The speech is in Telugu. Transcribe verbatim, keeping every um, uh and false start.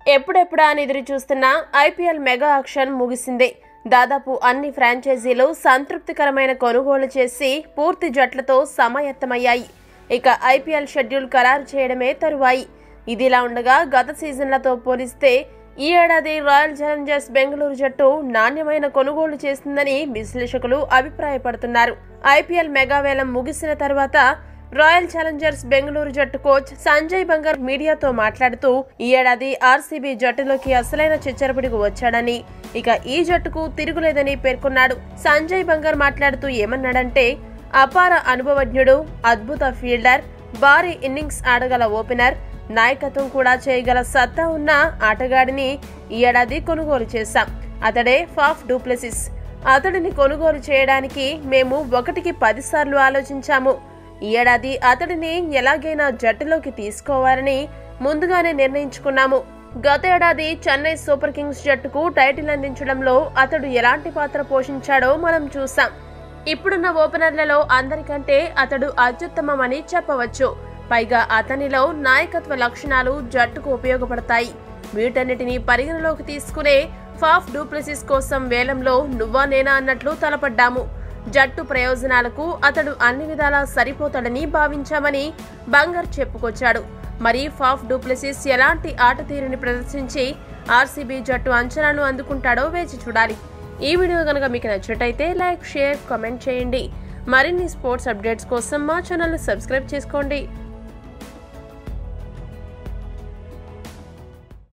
ఎప్పుడెప్పుడా అని ఎదురు చూస్తున్న ఐపీఎల్ మెగా ఆక్షన్ ముగిసింది. దాదాపు అన్ని ఫ్రాంచైజీలు సంతృప్తికరమైన కొనుగోలు చేసి పూర్తి జట్లతో సమాయత్తమయ్యాయి. ఇక ఐపీఎల్ షెడ్యూల్ ఖరారు చేయడమే తరువాయి. ఇదిలా ఉండగా గత సీజన్లతో పోలిస్తే ఈ ఏడాది రాయల్ ఛాలెంజర్స్ బెంగళూరు జట్టు నాణ్యమైన కొనుగోలు చేస్తుందని విశ్లేషకులు అభిప్రాయపడుతున్నారు. ఐపీఎల్ మెగా వేలం ముగిసిన తర్వాత రాయల్ ఛాలెంజర్స్ బెంగళూరు జట్టు కోచ్ సంజయ్ బంగర్ మీడియాతో మాట్లాడుతూ ఈ ఏడాది ఆర్సీబీ జట్టులోకి అసలైన చిచ్చరపిడికి వచ్చాడని, ఇక ఈ జట్టుకు తిరుగులేదని పేర్కొన్నాడు. సంజయ్ బంగర్ మాట్లాడుతూ ఏమన్నాడంటే, అపార అనుభవజ్ఞుడు, అద్భుత ఫీల్డర్, భారీ ఇన్నింగ్స్ ఆడగల ఓపెనర్, నాయకత్వం కూడా చేయగల సత్తా ఉన్న ఆటగాడిని ఈ ఏడాది కొనుగోలు చేశాం. అతడే ఫాఫ్ డు ప్లెసిస్. అతడిని కొనుగోలు చేయడానికి మేము ఒకటికి పది సార్లు ఆలోచించాము. ఈ ఏడాది అతడిని ఎలాగైనా జట్టులోకి తీసుకోవాలని ముందుగానే నిర్ణయించుకున్నాము. గత ఏడాది చెన్నై సూపర్ కింగ్స్ జట్టుకు టైటిల్ అందించడంలో అతడు ఎలాంటి పాత్ర పోషించాడో మనం చూసాం. ఇప్పుడున్న ఓపెనర్లలో అందరికంటే అతడు అత్యుత్తమమని చెప్పవచ్చు. పైగా అతనిలో నాయకత్వ లక్షణాలు జట్టుకు ఉపయోగపడతాయి. వీటన్నిటిని పరిగణలోకి తీసుకునే ఫాఫ్ డు ప్లెసిస్ కోసం వేలంలో నువ్వా నేనా అన్నట్లు తలపడ్డాము. జట్టు ప్రయోజనాలకు అతడు అన్ని విధాలా సరిపోతాడని భావించామని బంగర్ చెప్పుకొచ్చాడు. మరి ఫాఫ్ డు ప్లెసిస్ ఎలాంటి ఆట తీరుని ప్రదర్శించి ఆర్సీబీ జట్టు అంచనాలను అందుకుంటాడో వేచి చూడాలి. ఈ వీడియో కనుక మీకు నచ్చినట్టయితే లైక్, షేర్, కామెంట్ చేయండి. మరిన్ని స్పోర్ట్స్ అప్డేట్స్ కోసం మా ఛానల్ని సబ్స్క్రైబ్ చేసుకోండి.